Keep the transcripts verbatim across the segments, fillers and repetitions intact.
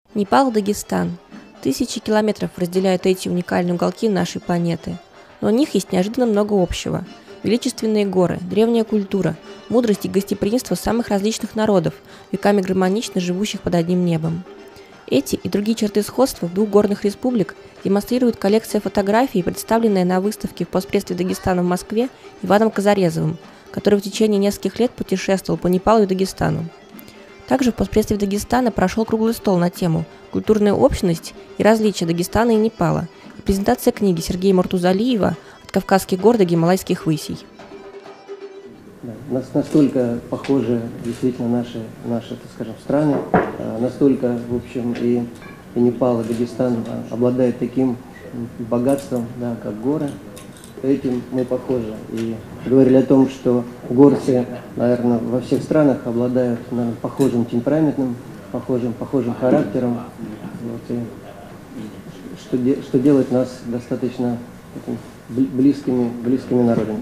Непал и Дагестан. Тысячи километров разделяют эти уникальные уголки нашей планеты. Но у них есть неожиданно много общего. Величественные горы, древняя культура, мудрость и гостеприимство самых различных народов, веками гармонично живущих под одним небом. Эти и другие черты сходства двух горных республик демонстрирует коллекция фотографий, представленная на выставке в Постпредстве Дагестана в Москве Иваном Казарезовым, который в течение нескольких лет путешествовал по Непалу и Дагестану. Также в Постпредстве Дагестана прошел круглый стол на тему «Культурная общность и различия Дагестана и Непала» и презентация книги Сергея Муртузалиева «От Кавказских гор до Гималайских высей». Да, нас настолько похожи действительно наши, наши, так скажем, страны, настолько, в общем, и, и Непал, и Дагестан обладают таким богатством, да, как горы. Этим мы похожи. И говорили о том, что горцы, наверное, во всех странах обладают, наверное, похожим темпераментом, похожим, похожим характером. Вот, и что, де, что делает нас достаточно таким, близкими, близкими народами.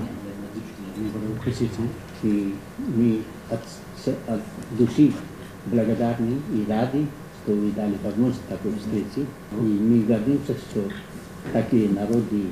И мы от, от души благодарны и рады, что вы дали возможность такой встречи. И мы гордимся, что такие народы,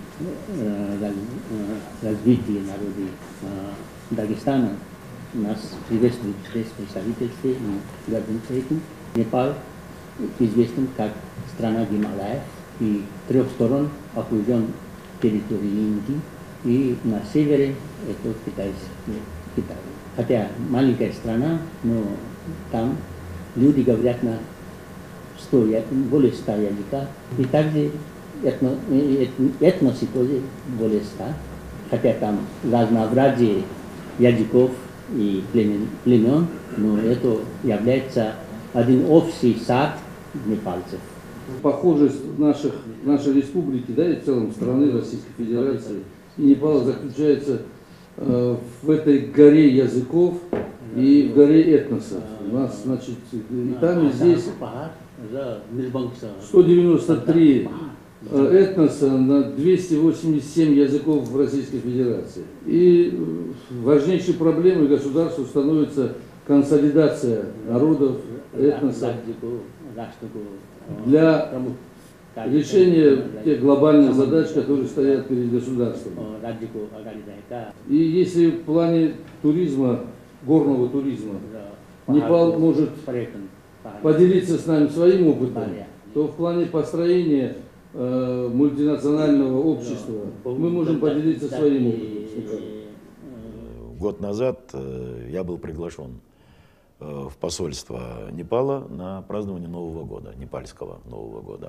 развитие народы Дагестана нас приветствуют здесь в представительстве и гордимся этим. Непал известен как страна Гималаев и трех сторон окружен территорией Индии. И на севере это Китай. Хотя маленькая страна, но там люди говорят на сто, более ста языках. И также этно, этносы тоже более ста. Хотя там разнообразие языков и племен, племен, но это является один общий сад непальцев. Похожесть наших, нашей республики, да, и в целом страны Российской Федерации и Непала заключается э, в этой горе языков и в горе этносов. У нас, значит, и там, и здесь сто девяносто три этноса на двести восемьдесят семь языков в Российской Федерации. И важнейшей проблемой государства становится консолидация народов, этносов для решения тех глобальных задач, которые стоят перед государством. И если в плане туризма, горного туризма, Непал может поделиться с нами своим опытом, то в плане построения э, мультинационального общества мы можем поделиться своим опытом. Год назад э, я был приглашен э, в посольство Непала на празднование Нового года, непальского Нового года.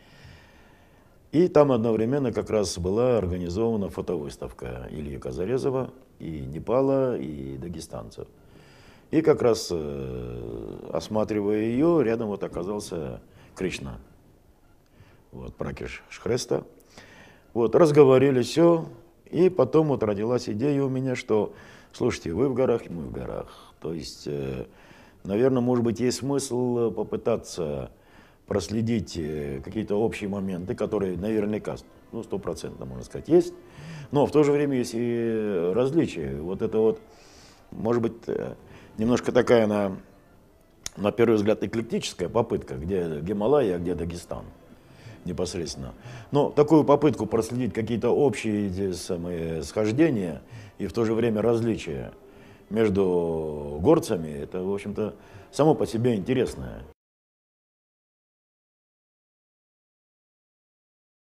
И там одновременно как раз была организована фотовыставка Ильи Казарезова и Непала, и дагестанцев. И как раз, э, осматривая ее, рядом вот оказался Кришна, вот, Пракиш Шхреста. Вот, разговорили все, и потом вот родилась идея у меня, что, слушайте, вы в горах, и мы в горах. То есть, э, наверное, может быть, есть смысл попытаться проследить какие-то общие моменты, которые наверняка, ну, стопроцентно, можно сказать, есть, но в то же время есть и различия. Вот это вот, может быть, немножко такая, на, на первый взгляд, эклектическая попытка, где Гималай, а где Дагестан непосредственно. Но такую попытку проследить какие-то общие эти самые схождения и в то же время различия между горцами, это, в общем-то, само по себе интересное.